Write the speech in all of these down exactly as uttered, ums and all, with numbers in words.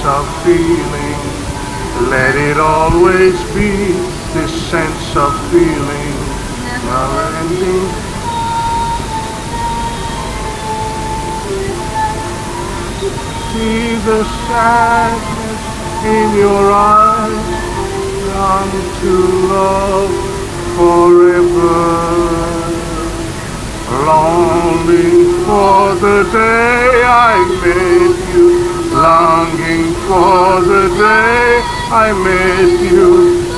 of feeling. Let it always be this sense of feeling, never ending. See the sadness in your eyes, long to love forever, longing for the day I met you, longing for the day I met you.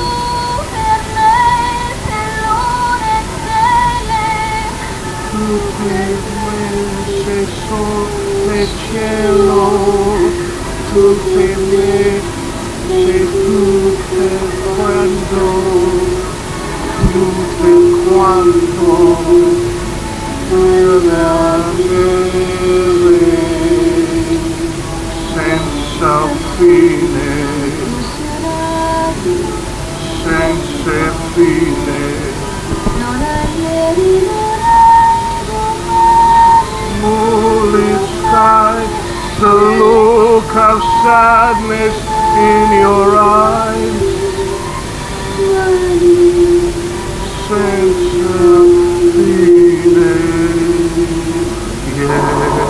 Tutte mese sole cielo, tutte mese, tutte quando, tutte quando, senza fine, senza fine. Moonlit sky, the look of sadness in your eyes, senza fine, yeah.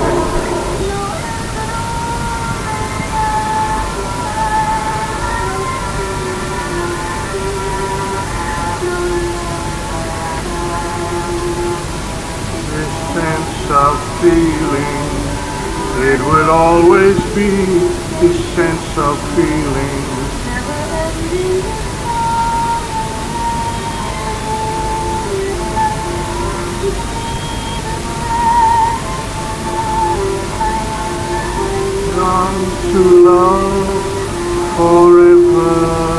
Sense of feeling, it will always be this sense of feeling. Long to love forever,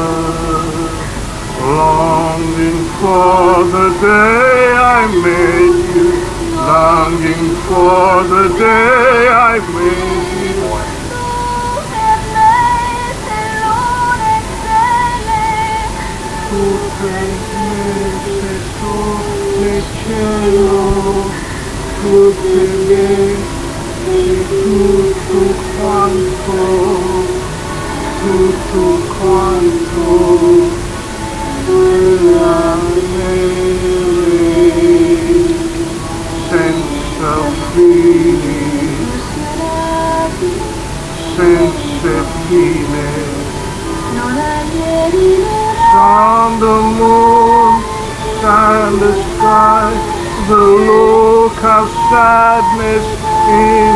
longing for the day I met you, longing for the day I met you. Tutte mese sole cielo, tutte mese, tutto quanto, tutto quanto, quella senza fine, senza fine. Sun, the moon, sun, the sky, the look of sadness in